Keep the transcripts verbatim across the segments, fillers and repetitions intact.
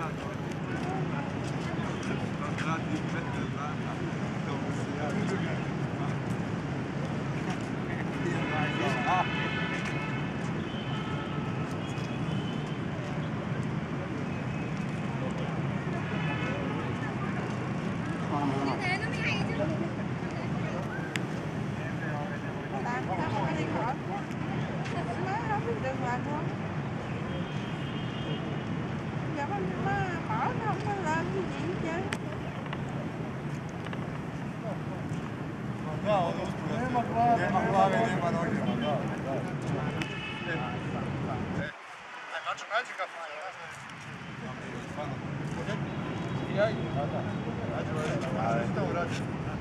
đừng làm không giờ nó, nó bỏ nó không có lên cái gì hết trơn. Nema glave, nema glave, nema noge. Aj, Mačo, nađi ga. Ajde, ajde. Šta uradiš?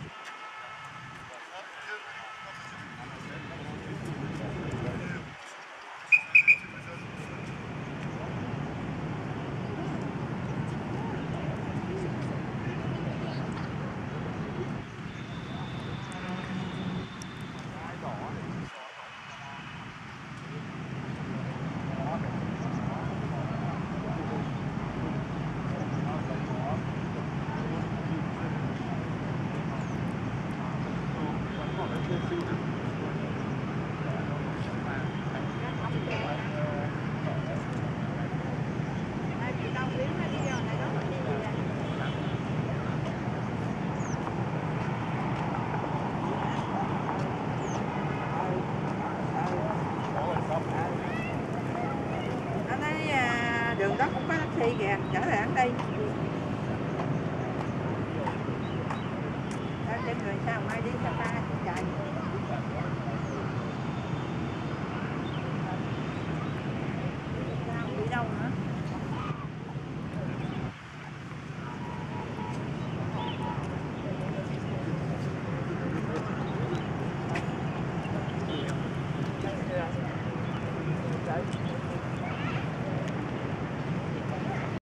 Đường đó cũng có taxi kìa, chở lại ăn đi. Trên người sao mai đi Sapa chạy.